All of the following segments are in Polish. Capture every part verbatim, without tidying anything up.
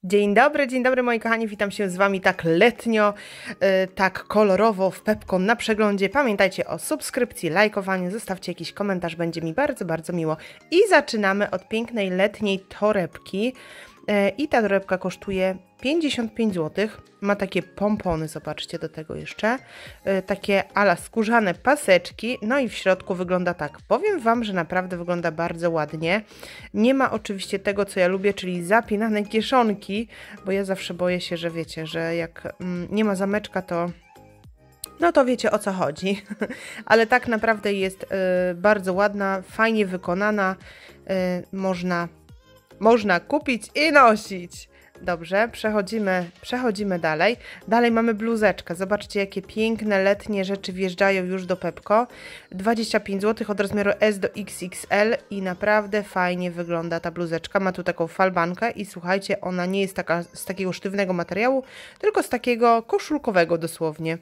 Dzień dobry, dzień dobry moi kochani, witam się z Wami tak letnio, yy, tak kolorowo w Pepko na przeglądzie. Pamiętajcie o subskrypcji, lajkowaniu, zostawcie jakiś komentarz, będzie mi bardzo, bardzo miło. I zaczynamy od pięknej letniej torebki yy, i ta torebka kosztuje pięćdziesiąt pięć złotych. Ma takie pompony, zobaczcie do tego jeszcze, yy, takie ala skórzane paseczki, no i w środku wygląda tak. Powiem Wam, że naprawdę wygląda bardzo ładnie. Nie ma oczywiście tego, co ja lubię, czyli zapinane kieszonki, bo ja zawsze boję się, że wiecie, że jak mm, nie ma zameczka, to no to wiecie, o co chodzi. Ale tak naprawdę jest y, bardzo ładna, fajnie wykonana, y, można, można kupić i nosić. Dobrze, przechodzimy, przechodzimy dalej. Dalej mamy bluzeczkę. Zobaczcie, jakie piękne letnie rzeczy wjeżdżają już do Pepko. dwadzieścia pięć złotych od rozmiaru S do X X L i naprawdę fajnie wygląda ta bluzeczka. Ma tu taką falbankę i słuchajcie, ona nie jest taka z takiego sztywnego materiału, tylko z takiego koszulkowego dosłownie.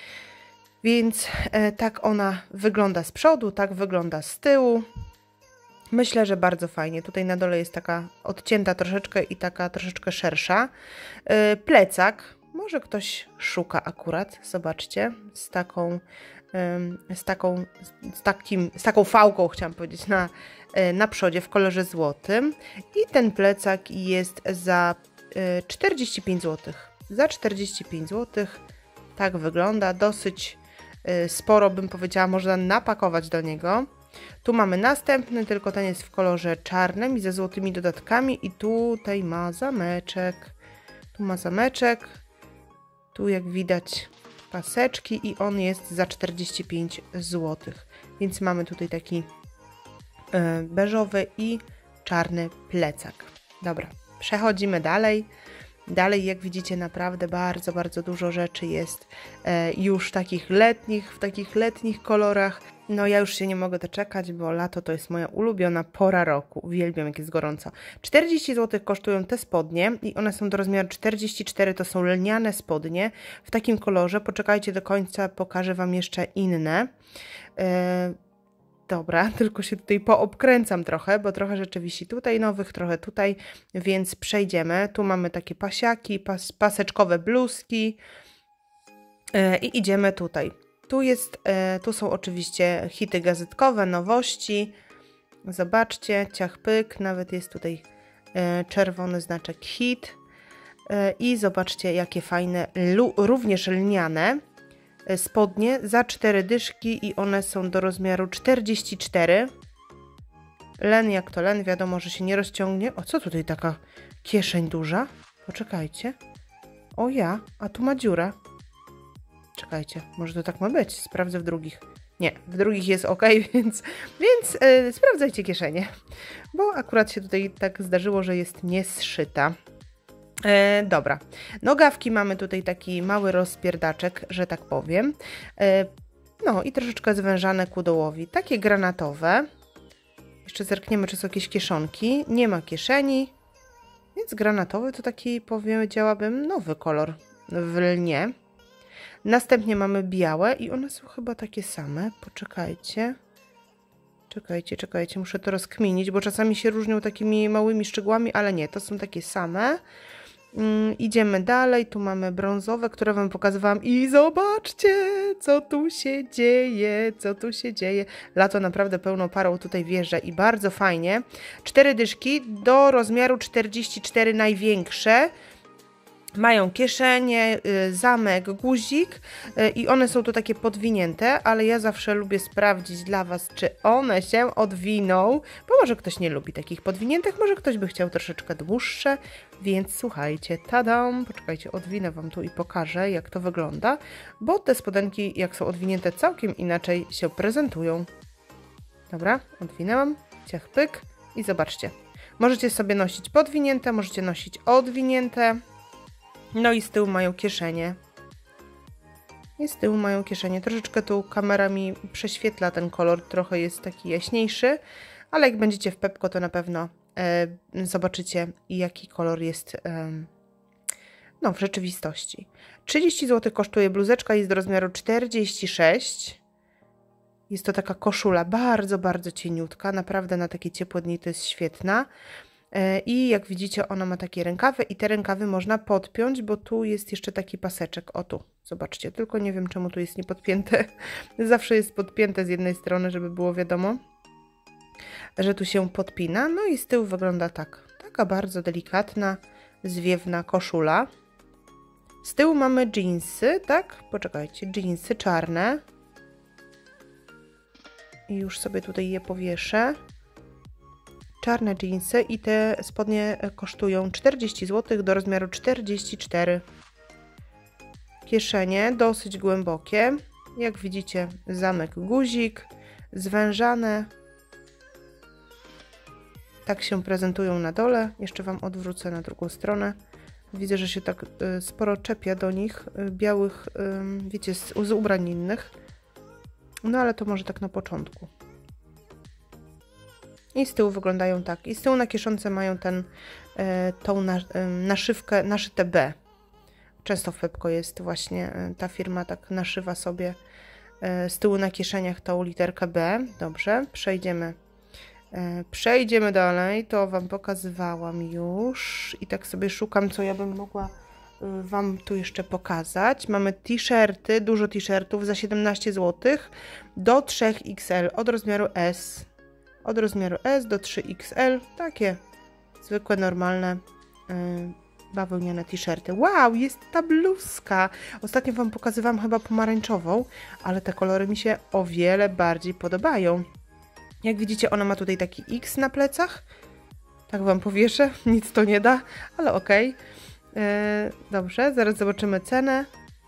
Więc e, tak ona wygląda z przodu, tak wygląda z tyłu. Myślę, że bardzo fajnie. Tutaj na dole jest taka odcięta troszeczkę i taka troszeczkę szersza. Yy, plecak. Może ktoś szuka akurat. Zobaczcie. Z taką, yy, z taką, z takim, z taką fałką chciałam powiedzieć na, yy, na przodzie w kolorze złotym. I ten plecak jest za yy, czterdzieści pięć złotych. Za czterdzieści pięć złotych. Tak wygląda. Dosyć yy, sporo bym powiedziała. Można napakować do niego. Tu mamy następny, tylko ten jest w kolorze czarnym i ze złotymi dodatkami i tutaj ma zameczek. Tu ma zameczek, tu jak widać paseczki i on jest za czterdzieści pięć złotych. Więc mamy tutaj taki e, beżowy i czarny plecak. Dobra, przechodzimy dalej. Dalej, jak widzicie, naprawdę bardzo, bardzo dużo rzeczy jest e, już takich letnich, w takich letnich kolorach. No ja już się nie mogę doczekać, bo lato to jest moja ulubiona pora roku. Uwielbiam, jak jest gorąco. czterdzieści złotych kosztują te spodnie i one są do rozmiaru czterdzieści cztery. To są lniane spodnie w takim kolorze. Poczekajcie do końca, pokażę Wam jeszcze inne. E, dobra, tylko się tutaj poobkręcam trochę, bo trochę rzeczy wisi tutaj nowych, trochę tutaj, więc przejdziemy. Tu mamy takie pasiaki, pas, paseczkowe bluzki e, i idziemy tutaj. Tu, jest, e, tu są oczywiście hity gazetkowe, nowości. Zobaczcie, ciach pyk, nawet jest tutaj e, czerwony znaczek hit. E, I zobaczcie, jakie fajne, również lniane e, spodnie za cztery dyszki i one są do rozmiaru czterdzieści cztery. Len jak to len, wiadomo, że się nie rozciągnie. O, co tutaj taka kieszeń duża? Poczekajcie. O ja, a tu ma dziurę. Czekajcie, może to tak ma być. Sprawdzę w drugich. Nie, w drugich jest ok, więc, więc yy, sprawdzajcie kieszenie. Bo akurat się tutaj tak zdarzyło, że jest niezszyta. E, dobra. Nogawki mamy tutaj taki mały rozpierdaczek, że tak powiem. E, no i troszeczkę zwężane ku dołowi. Takie granatowe. Jeszcze zerkniemy, czy są jakieś kieszonki. Nie ma kieszeni. Więc granatowy to taki, powiedziałabym, nowy kolor w lnie. Następnie mamy białe i one są chyba takie same. Poczekajcie. Czekajcie, czekajcie. Muszę to rozkminić, bo czasami się różnią takimi małymi szczegółami, ale nie, to są takie same. Mm, idziemy dalej. Tu mamy brązowe, które Wam pokazywałam. I zobaczcie, co tu się dzieje, co tu się dzieje. Lato naprawdę pełną parą tutaj wjeżdża i bardzo fajnie. Cztery dyszki do rozmiaru czterdzieści cztery największe. Mają kieszenie, zamek, guzik i one są tu takie podwinięte, ale ja zawsze lubię sprawdzić dla Was, czy one się odwiną, bo może ktoś nie lubi takich podwiniętych, może ktoś by chciał troszeczkę dłuższe, więc słuchajcie, tadam, poczekajcie, odwinę Wam tu i pokażę, jak to wygląda, bo te spodenki, jak są odwinięte, całkiem inaczej się prezentują. Dobra, odwinęłam, ciach pyk i zobaczcie, możecie sobie nosić podwinięte, możecie nosić odwinięte. No i z tyłu mają kieszenie. I z tyłu mają kieszenie. Troszeczkę tu kamera mi prześwietla ten kolor, trochę jest taki jaśniejszy, ale jak będziecie w Pepko, to na pewno e, zobaczycie, jaki kolor jest e, no, w rzeczywistości. trzydzieści złotych kosztuje bluzeczka, jest do rozmiaru czterdzieści sześć. Jest to taka koszula bardzo, bardzo cieniutka. Naprawdę na takie ciepłe dni to jest świetna. I jak widzicie, ona ma takie rękawy i te rękawy można podpiąć, bo tu jest jeszcze taki paseczek. O tu, zobaczcie, tylko nie wiem, czemu tu jest niepodpięte. Zawsze jest podpięte z jednej strony, żeby było wiadomo, że tu się podpina. No i z tyłu wygląda tak. Taka bardzo delikatna, zwiewna koszula. Z tyłu mamy dżinsy, tak? Poczekajcie, dżinsy czarne. I już sobie tutaj je powieszę. Czarne dżinsy i te spodnie kosztują czterdzieści złotych do rozmiaru czterdzieści cztery. Kieszenie dosyć głębokie. Jak widzicie, zamek guzik, zwężane. Tak się prezentują na dole. Jeszcze Wam odwrócę na drugą stronę. Widzę, że się tak y, sporo czepia do nich, y, białych, y, wiecie, z, z ubrań innych. No ale to może tak na początku. I z tyłu wyglądają tak. I z tyłu na kieszonce mają ten, e, tą na, e, naszywkę, naszyte B. Często w Pepco jest właśnie e, ta firma tak naszywa sobie e, z tyłu na kieszeniach tą literkę B. Dobrze, przejdziemy. E, przejdziemy dalej. To Wam pokazywałam już. I tak sobie szukam, co ja bym mogła e, Wam tu jeszcze pokazać. Mamy t-shirty, dużo t-shirtów za siedemnaście złotych do trzy X L od rozmiaru S. Od rozmiaru S do trzy X L, takie zwykłe, normalne yy, bawełniane t-shirty. Wow, jest ta bluzka! Ostatnio Wam pokazywałam chyba pomarańczową, ale te kolory mi się o wiele bardziej podobają. Jak widzicie, ona ma tutaj taki X na plecach. Tak Wam powieszę, nic to nie da, ale okej. Okay. Yy, dobrze, zaraz zobaczymy cenę.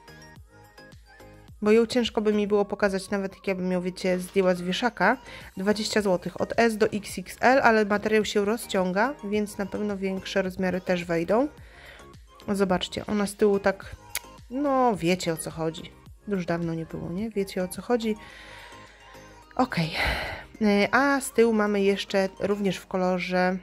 Bo ją ciężko by mi było pokazać, nawet jak ja bym ją, wiecie, zdjęła z wieszaka. dwadzieścia złotych od S do X X L, ale materiał się rozciąga, więc na pewno większe rozmiary też wejdą. Zobaczcie, ona z tyłu tak, no wiecie o co chodzi. Już dawno nie było, nie? Wiecie o co chodzi. Ok. A z tyłu mamy jeszcze również w kolorze,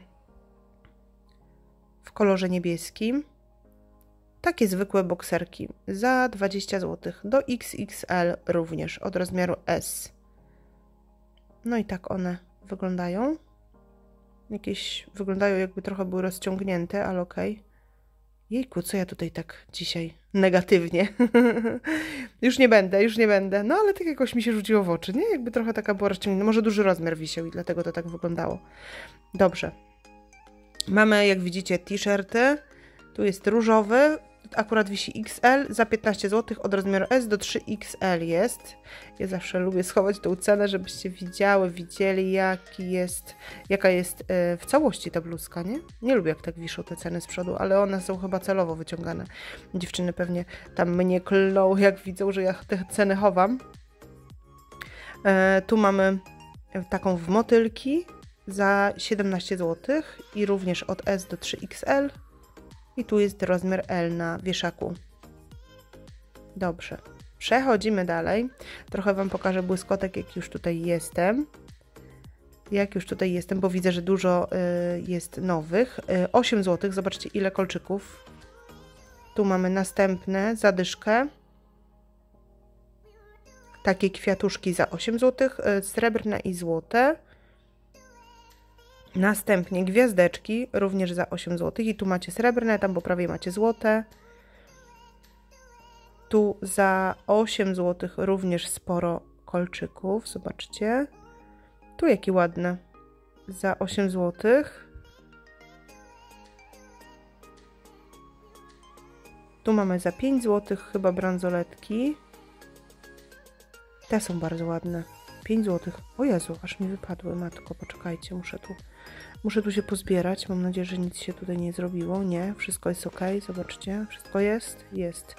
w kolorze niebieskim. Takie zwykłe bokserki za dwadzieścia złotych do X X L również od rozmiaru S. No i tak one wyglądają. Jakieś wyglądają, jakby trochę były rozciągnięte, ale okej. Okay. Jejku, co ja tutaj tak dzisiaj negatywnie. Już nie będę, już nie będę. No ale tak jakoś mi się rzuciło w oczy, nie? Jakby trochę taka była rozciągnięta. Może duży rozmiar wisiał i dlatego to tak wyglądało. Dobrze. Mamy, jak widzicie, t-shirty. Tu jest różowy. Akurat wisi X L za piętnaście złotych od rozmiaru S do trzy X L jest. Ja zawsze lubię schować tą cenę, żebyście widziały, widzieli jaki jest, jaka jest yy, w całości ta bluzka, nie? Nie lubię jak tak wiszą te ceny z przodu, ale one są chyba celowo wyciągane. Dziewczyny pewnie tam mnie klną, jak widzą, że ja te ceny chowam. Yy, tu mamy taką w motylki za siedemnaście złotych i również od S do trzy X L. I tu jest rozmiar L na wieszaku. Dobrze. Przechodzimy dalej. Trochę Wam pokażę błyskotek, jak już tutaj jestem. Jak już tutaj jestem, bo widzę, że dużo y, jest nowych. Y, osiem złotych. Zobaczcie, ile kolczyków. Tu mamy następne, zadyszkę. Takie kwiatuszki za osiem złotych. Y, srebrne i złote. Następnie gwiazdeczki, również za osiem złotych. I tu macie srebrne, tam po prawej macie złote. Tu za osiem złotych również sporo kolczyków. Zobaczcie. Tu jakie ładne. Za osiem złotych. Tu mamy za pięć złotych chyba bransoletki. Te są bardzo ładne. pięć złotych. O Jezu, aż mi wypadły, matko, poczekajcie, muszę tu, muszę tu się pozbierać. Mam nadzieję, że nic się tutaj nie zrobiło. Nie, wszystko jest ok, zobaczcie, wszystko jest, jest.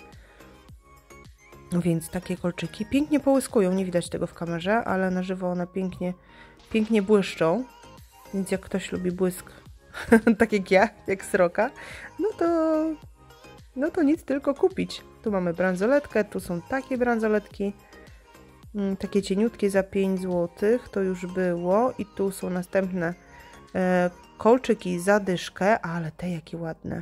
Więc takie kolczyki pięknie połyskują, nie widać tego w kamerze, ale na żywo one pięknie, pięknie błyszczą. Więc jak ktoś lubi błysk, tak jak ja, jak sroka, no to, no to nic, tylko kupić. Tu mamy bransoletkę, tu są takie bransoletki. Takie cieniutkie za pięć złotych, to już było. I tu są następne e, kolczyki za dyszkę, ale te jakie ładne.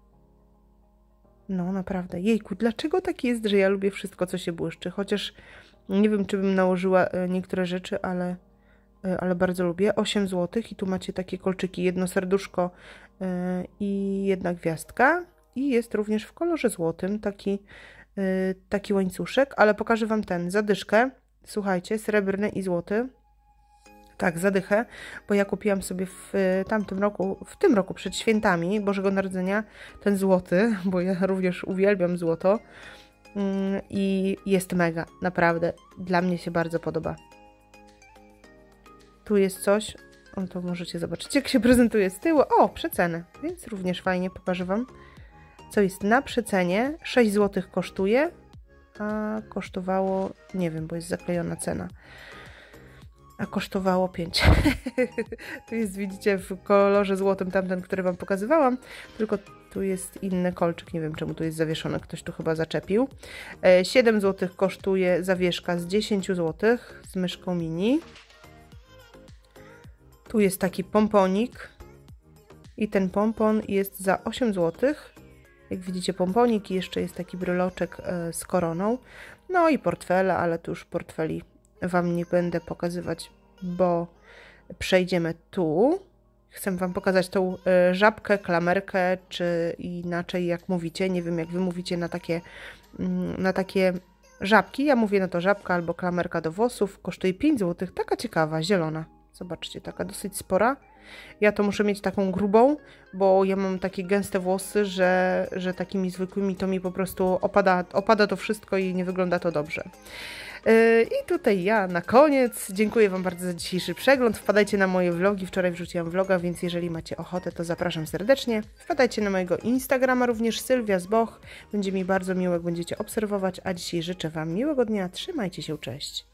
No naprawdę, jejku, dlaczego tak jest, że ja lubię wszystko, co się błyszczy? Chociaż nie wiem, czy bym nałożyła e, niektóre rzeczy, ale, ale bardzo lubię, osiem złotych i tu macie takie kolczyki, jedno serduszko i jedna gwiazdka i jest również w kolorze złotym taki, taki łańcuszek, ale pokażę Wam ten, zadyszkę, słuchajcie, srebrny i złoty. Tak, zadychę, bo ja kupiłam sobie w tamtym roku, w tym roku przed świętami Bożego Narodzenia ten złoty, bo ja również uwielbiam złoto i jest mega, naprawdę, dla mnie się bardzo podoba. Tu jest coś, o, to możecie zobaczyć jak się prezentuje z tyłu, o, przecenę, więc również fajnie pokażę Wam, co jest na przecenie, sześć złotych kosztuje, a kosztowało, nie wiem, bo jest zaklejona cena. A kosztowało pięć. Tu jest, widzicie, w kolorze złotym tamten, który Wam pokazywałam, tylko tu jest inny kolczyk, nie wiem czemu tu jest zawieszony, ktoś tu chyba zaczepił. siedem złotych kosztuje zawieszka z dziesięć złotych z myszką mini. Tu jest taki pomponik i ten pompon jest za osiem złotych. Jak widzicie, pomponik i jeszcze jest taki bryloczek z koroną. No i portfele, ale tu już portfeli Wam nie będę pokazywać, bo przejdziemy tu. Chcę Wam pokazać tą żabkę, klamerkę, czy inaczej jak mówicie. Nie wiem jak Wy mówicie na takie, na takie żabki. Ja mówię na to żabka albo klamerka do włosów. Kosztuje pięć złotych. Taka ciekawa, zielona. Zobaczcie, taka dosyć spora. Ja to muszę mieć taką grubą, bo ja mam takie gęste włosy, że, że takimi zwykłymi to mi po prostu opada, opada to wszystko i nie wygląda to dobrze. I tutaj ja na koniec. Dziękuję Wam bardzo za dzisiejszy przegląd. Wpadajcie na moje vlogi. Wczoraj wrzuciłam vloga, więc jeżeli macie ochotę, to zapraszam serdecznie. Wpadajcie na mojego Instagrama, również Sylwia z Boch. Będzie mi bardzo miło, jak będziecie obserwować. A dzisiaj życzę Wam miłego dnia. Trzymajcie się, cześć.